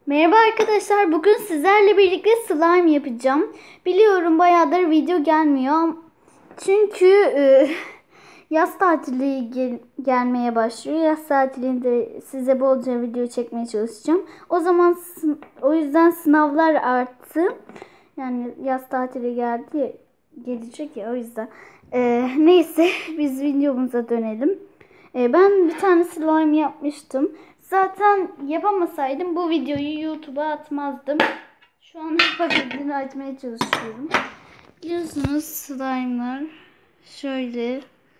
Merhaba arkadaşlar. Bugün sizlerle birlikte slime yapacağım. Biliyorum bayağıdır video gelmiyor. Çünkü yaz tatili gelmeye başlıyor. Yaz tatilinde size bolca video çekmeye çalışacağım. O yüzden sınavlar arttı. Yani yaz tatili gelecek ya, o yüzden. Neyse biz videomuza dönelim. Ben bir tane slime yapmıştım. Zaten yapamasaydım bu videoyu YouTube'a atmazdım. Şu an paketini açmaya çalışıyorum. Biliyorsunuz slime'lar şöyle.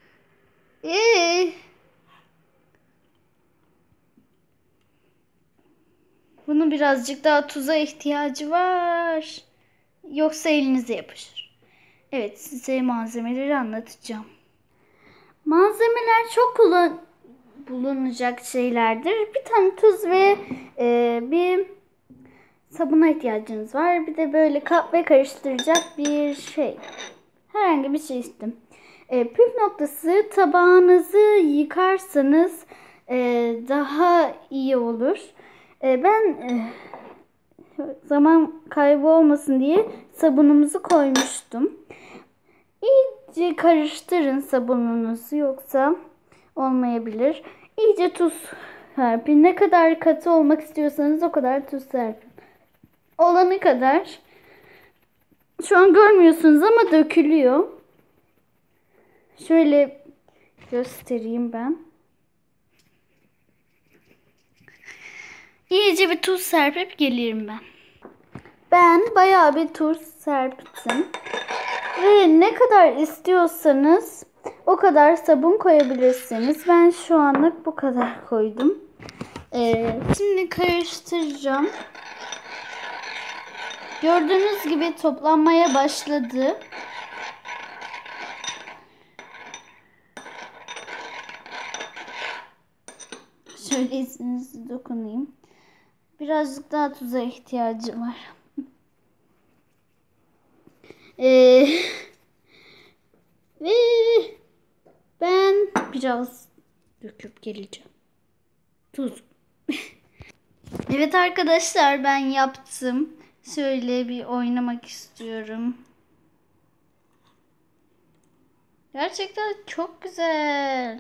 Bunun birazcık daha tuza ihtiyacı var. Yoksa elinize yapışır. Evet, size malzemeleri anlatacağım. Malzemeler çok bulunacak şeylerdir. Bir tane tuz ve bir sabuna ihtiyacınız var. Bir de böyle kahve karıştıracak bir şey. Herhangi bir şey istim. Püf noktası, tabağınızı yıkarsanız daha iyi olur. Ben zaman kaybı olmasın diye sabunumuzu koymuştum. İyice karıştırın sabununuzu, yoksa olmayabilir. İyice tuz serpin. Ne kadar katı olmak istiyorsanız o kadar tuz serpin. Olanı kadar. Şu an görmüyorsunuz ama dökülüyor. Şöyle göstereyim ben. İyice bir tuz serpip gelirim ben. Ben bayağı bir tuz serptim. Ve ne kadar istiyorsanız o kadar sabun koyabilirsiniz. Ben şu anlık bu kadar koydum. Şimdi karıştıracağım. Gördüğünüz gibi toplanmaya başladı. Şöyle izninizle dokunayım. Birazcık daha tuza ihtiyacım var. Ve ben biraz döküp geleceğim. Tuz. Evet arkadaşlar, ben yaptım. Şöyle bir oynamak istiyorum. Gerçekten çok güzel.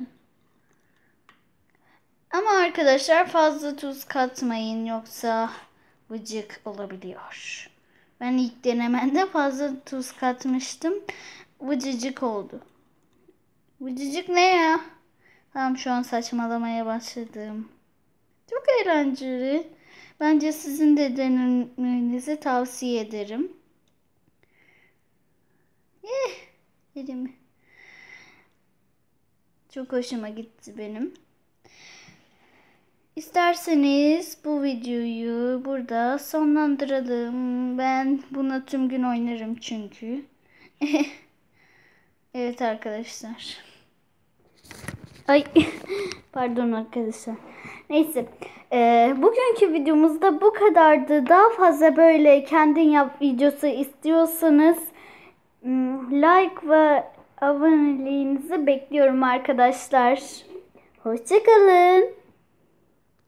Ama arkadaşlar fazla tuz katmayın, yoksa vıcık olabiliyor. Ben ilk denemende fazla tuz katmıştım. Vıcıcık oldu. Vıcıcık ne ya? Tamam, şu an saçmalamaya başladım. Çok eğlenceli. Bence sizin de denemenizi tavsiye ederim. Elimi. Çok hoşuma gitti benim. İsterseniz bu videoyu burada sonlandıralım. Ben buna tüm gün oynarım çünkü. Evet arkadaşlar. Ay pardon arkadaşlar. Neyse. Bugünkü videomuzda bu kadardı. Daha fazla böyle kendin yap videosu istiyorsanız like ve aboneliğinizi bekliyorum arkadaşlar. Hoşça kalın.